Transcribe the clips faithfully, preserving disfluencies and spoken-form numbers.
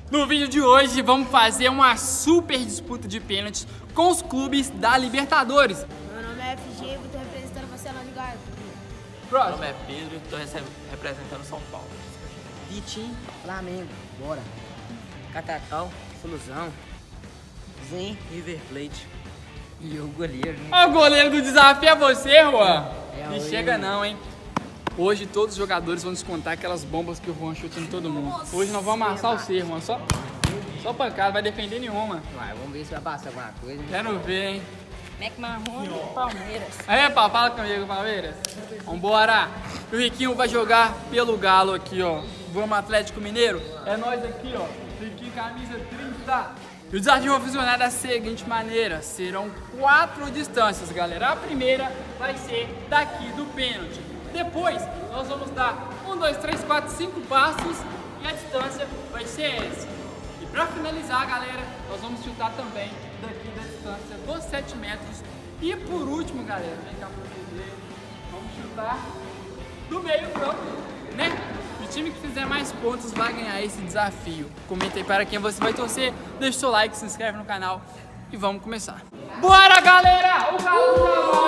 No vídeo de hoje vamos fazer uma super disputa de pênaltis com os clubes da Libertadores. Meu nome é F G e vou estar representando você lá de Gaia. Meu nome é Pedro e estou representando São Paulo. Vitinho, Flamengo, bora. Catatal, Solução. Zen, River Plate. E o goleiro, né? O goleiro do desafio é você, Juan. É, Não eu- chega não, hein? Hoje todos os jogadores vão descontar aquelas bombas que o Juan chuta em todo mundo. Hoje nós vamos amassar o ser, Juan. Só, só pancada, vai defender nenhuma. Vai, vamos ver se vai passar alguma coisa. Quero ver, hein? Mac Marrone, Palmeiras. Aí, pá, fala comigo, Palmeiras. Vambora. O Riquinho vai jogar pelo Galo aqui, ó. Vamos, Atlético Mineiro. É nós aqui, ó. Riquinho, camisa trinta. E o desafio vai funcionar da seguinte maneira. Serão quatro distâncias, galera. A primeira vai ser daqui do pênalti. Depois, nós vamos dar um, dois, três, quatro, cinco passos. E a distância vai ser essa. E pra finalizar, galera, nós vamos chutar também daqui da distância dos sete metros. E por último, galera, vem cá pra vocês verem, vamos chutar do meio campo, né? O time que fizer mais pontos vai ganhar esse desafio. Comenta aí para quem você vai torcer, deixa o seu like, se inscreve no canal e vamos começar. Bora, galera! O Galo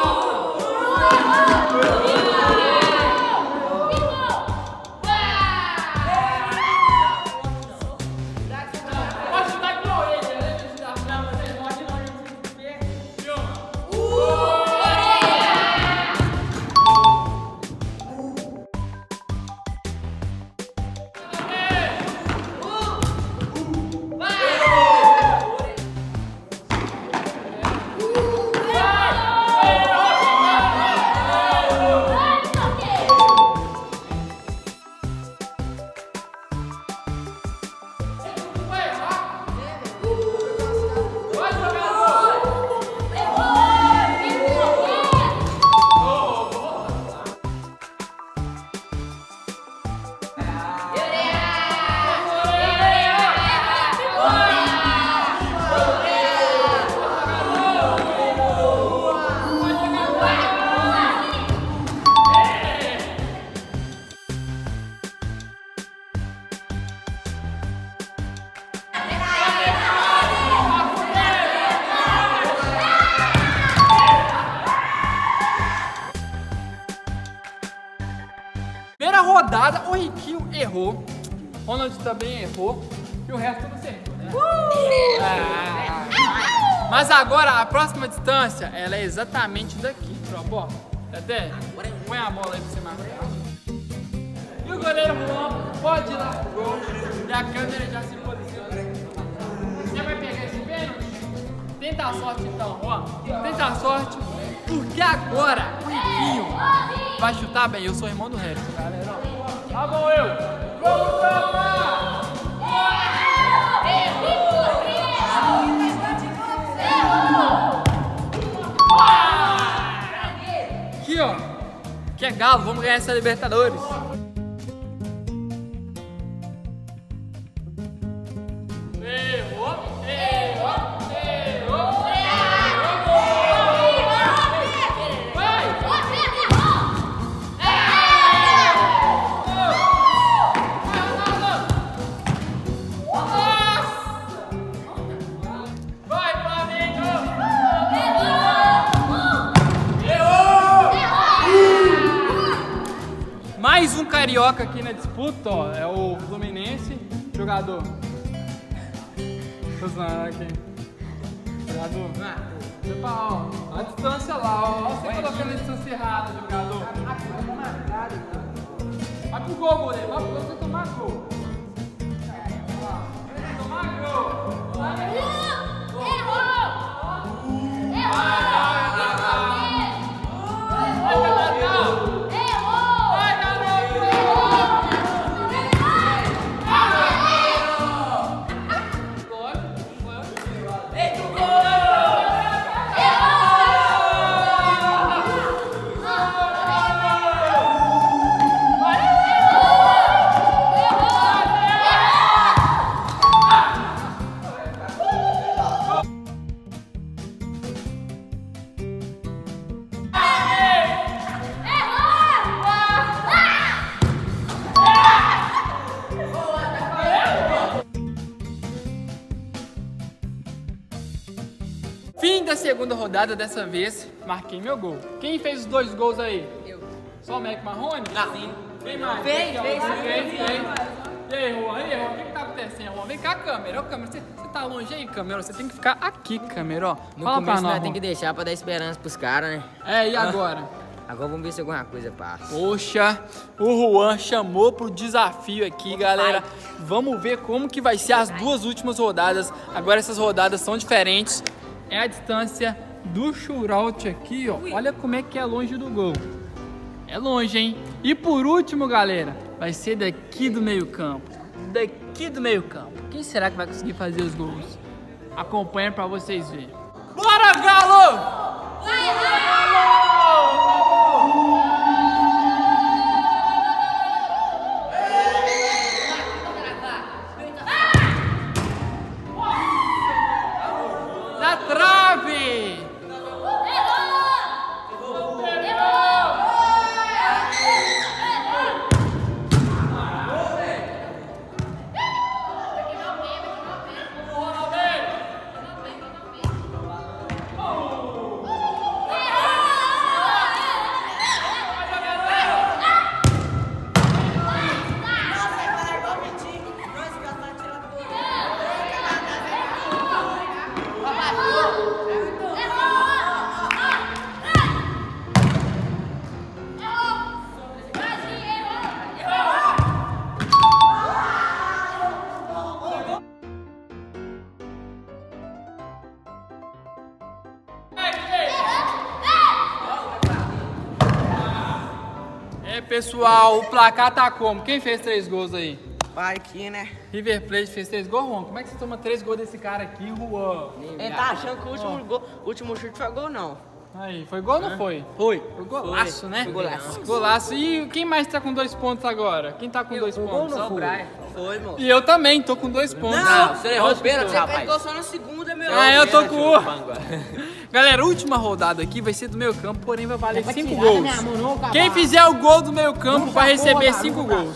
Primeira rodada, o Riquinho errou, Ronald também errou e o resto tudo acertou, né? Uh! Ah. Mas agora a próxima distância, ela é exatamente daqui, tropa, ó. Até põe a bola aí pra você marcar. E o goleiro Juan pode ir lá pro gol e a câmera já se posiciona. Você vai pegar esse pênalti? Tenta a sorte então, Juan. Tenta a sorte, porque agora o Riquinho vai chutar bem. Eu sou irmão do Harry, galera. Tá bom, eu. Vamos trocar! Aqui, ó. Que é Galo, vamos ganhar essa Libertadores. Errou, errou, errou. Mais um carioca aqui na disputa, ó, é o Fluminense, jogador. Tô zoando aqui. Jogador. Ó, a distância lá, ó. Você colocando a distância errada, jogador. Vai pro gol, goleiro. Vai pro gol, você tomar gol. Tomar gol. segunda rodada, dessa vez, marquei meu gol. Quem fez os dois gols aí? Eu. Só o Mac Marrone? Sim. Quem mais? Fez, Quem, fez, ó, fez, fez, fez. fez. E aí, Juan? E aí, Juan? O que que tá acontecendo, Juan? Vem cá, câmera. Ô, câmera, você, você tá longe aí, câmera? Você tem que ficar aqui, câmera, ó. No Fala pra começo nós, nós tem Juan. que deixar pra dar esperança pros caras, né? É, e agora? Agora vamos ver se alguma coisa passa. Poxa, o Juan chamou pro desafio aqui, galera. Vamos ver como que vai ser as duas últimas rodadas. Agora essas rodadas são diferentes. É a distância do shootout aqui, ó. Olha como é que é longe do gol. É longe, hein? E por último, galera, vai ser daqui do meio campo. Daqui do meio campo. Quem será que vai conseguir fazer os gols? Acompanha pra vocês verem. Bora, Galo! Na trave! É, pessoal, o placar tá como? Quem fez três gols aí? Vai aqui, né? River Plate fez três gols, Juan? Como é que você toma três gols desse cara aqui, Juan? Ele tá achando que o último, gol, o último chute foi gol, não. Aí, foi gol ou não foi? Foi. Foi golaço, né? Foi golaço. Golaço. E quem mais tá com dois pontos agora? Quem tá com dois pontos? Só o Brian. Foi, moço. E eu também, tô com dois pontos. Não, Você errou os pênaltis, Você fez rapaz. gol só na segunda, meu. Ah, eu tô com o... Pangua. Galera, a última rodada aqui vai ser do meio campo, porém vai valer pra cinco tirar gols. da minha mão, não, cavalo. Quem fizer o gol do meio campo vai receber porra, cinco nunca. gols.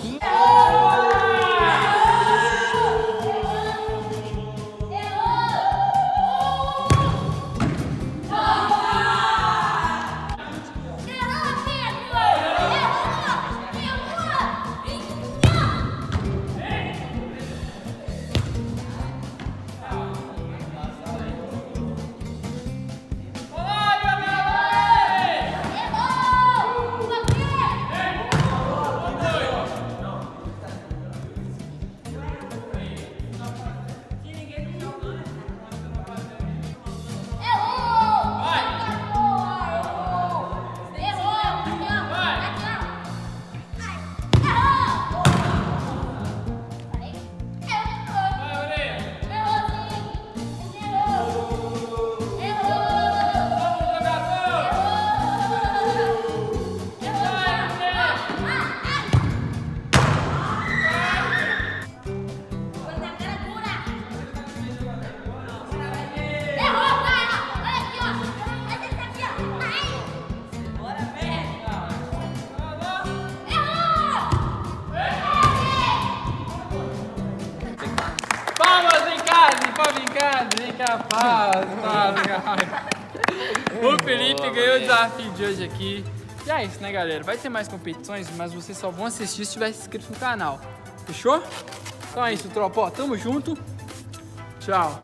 Palmas em casa, palmas em casa, vem cá, palmas, palmas, palmas. O Felipe ganhou o desafio de hoje aqui. E é isso, né, galera? Vai ter mais competições, mas vocês só vão assistir se estiver inscrito no canal. Fechou? Então é isso, tropa. Ó, tamo junto. Tchau.